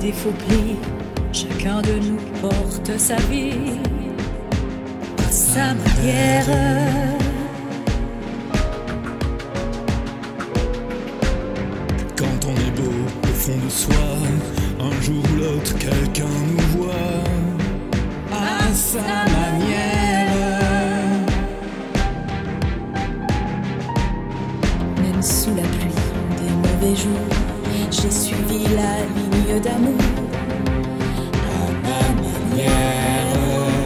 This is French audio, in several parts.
défauts plis, chacun de nous porte sa vie à sa manière. Quand on est beau au fond de soi, un jour ou l'autre quelqu'un nous voit à sa manière. Même sous la pluie des mauvais jours, j'ai suivi la ligne d'amour à ma manière.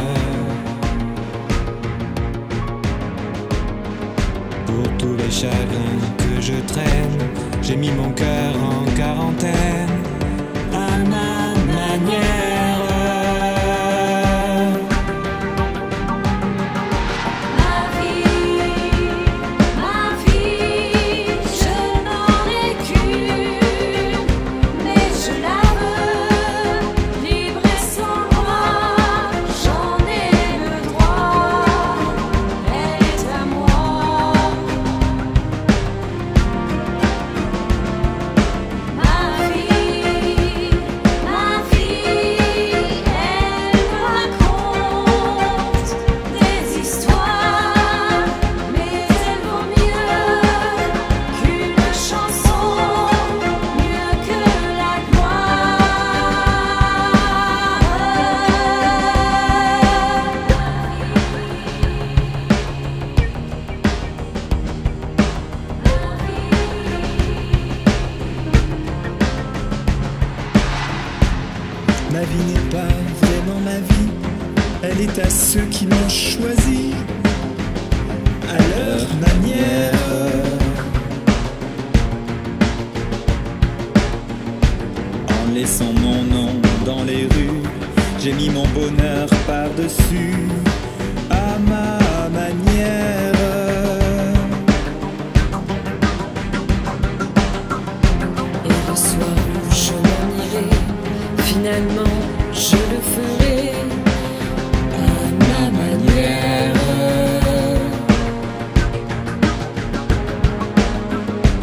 Pour tous les chagrins que je traîne, j'ai mis mon cœur en quarantaine à ma manière. Ma vie, je n'en ai qu'une, mais je la veux libre et sans loi. J'en ai le droit, elle est à moi. Ma vie, elle me raconte des histoires, mais elle vaut mieux qu'une chanson, mieux que la Ma vie n'est pas vraiment ma vie, elle est à ceux qui m'ont choisi à leur manière. En laissant mon nom dans les rues, j'ai mis mon bonheur par-dessus à ma manière. Et le soir où je m'en irai, finalement je le ferai à ma manière.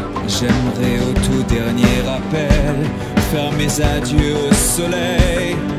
J'aimerais au tout dernier appel faire mes adieux au soleil